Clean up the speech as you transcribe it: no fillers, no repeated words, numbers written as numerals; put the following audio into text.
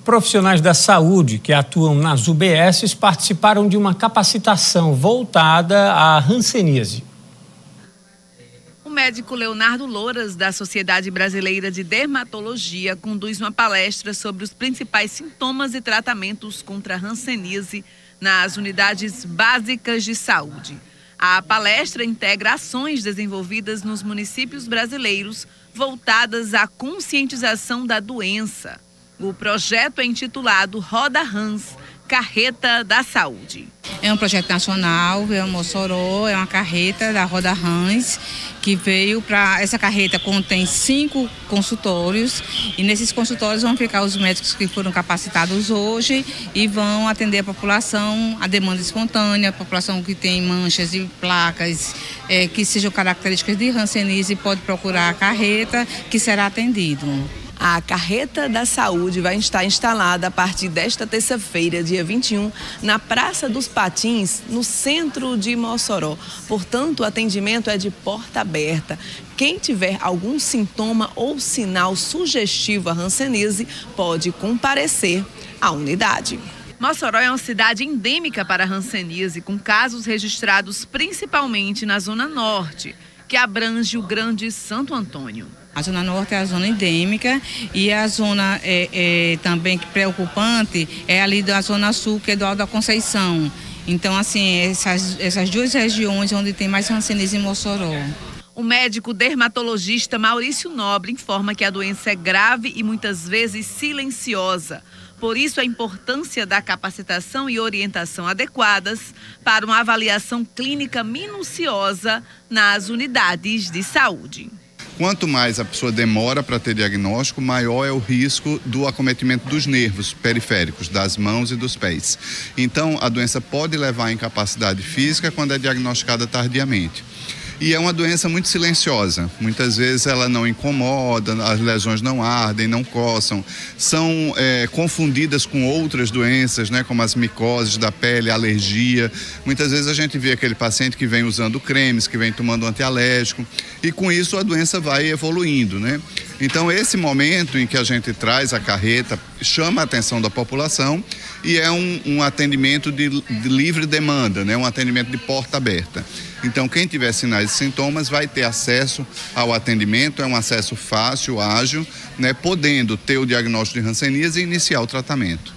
Profissionais da saúde que atuam nas UBSs participaram de uma capacitação voltada à hanseníase. O médico Leonardo Louras, da Sociedade Brasileira de Dermatologia, conduz uma palestra sobre os principais sintomas e tratamentos contra a hanseníase nas unidades básicas de saúde. A palestra integra ações desenvolvidas nos municípios brasileiros voltadas à conscientização da doença. O projeto é intitulado Roda Hans, Carreta da Saúde. É um projeto nacional, veio a Mossoró, é uma carreta da Roda Hans, que veio para... Essa carreta contém 5 consultórios e nesses consultórios vão ficar os médicos que foram capacitados hoje e vão atender a população, a demanda espontânea, a população que tem manchas e placas que sejam características de hanseníase pode procurar a carreta que será atendido. A Carreta da Saúde vai estar instalada a partir desta terça-feira, dia 21, na Praça dos Patins, no centro de Mossoró. Portanto, o atendimento é de porta aberta. Quem tiver algum sintoma ou sinal sugestivo à hanseníase pode comparecer à unidade. Mossoró é uma cidade endêmica para a hanseníase, com casos registrados principalmente na Zona Norte, que abrange o Grande Santo Antônio. A Zona Norte é a zona endêmica e a zona também preocupante é ali da Zona Sul, que é do Alto da Conceição. Então, assim, essas duas regiões onde tem mais hanseníase em Mossoró. O médico dermatologista Maurício Nobre informa que a doença é grave e muitas vezes silenciosa. Por isso, a importância da capacitação e orientação adequadas para uma avaliação clínica minuciosa nas unidades de saúde. Quanto mais a pessoa demora para ter diagnóstico, maior é o risco do acometimento dos nervos periféricos, das mãos e dos pés. Então, a doença pode levar à incapacidade física quando é diagnosticada tardiamente. E é uma doença muito silenciosa. Muitas vezes ela não incomoda, as lesões não ardem, não coçam. São confundidas com outras doenças, né, como as micoses da pele, alergia. Muitas vezes a gente vê aquele paciente que vem usando cremes, que vem tomando antialérgico. E com isso a doença vai evoluindo, né? Então esse momento em que a gente traz a carreta chama a atenção da população e é um atendimento de livre demanda, né? Um atendimento de porta aberta. Então quem tiver sinais e sintomas vai ter acesso ao atendimento, é um acesso fácil, ágil, né? Podendo ter o diagnóstico de hanseníase e iniciar o tratamento.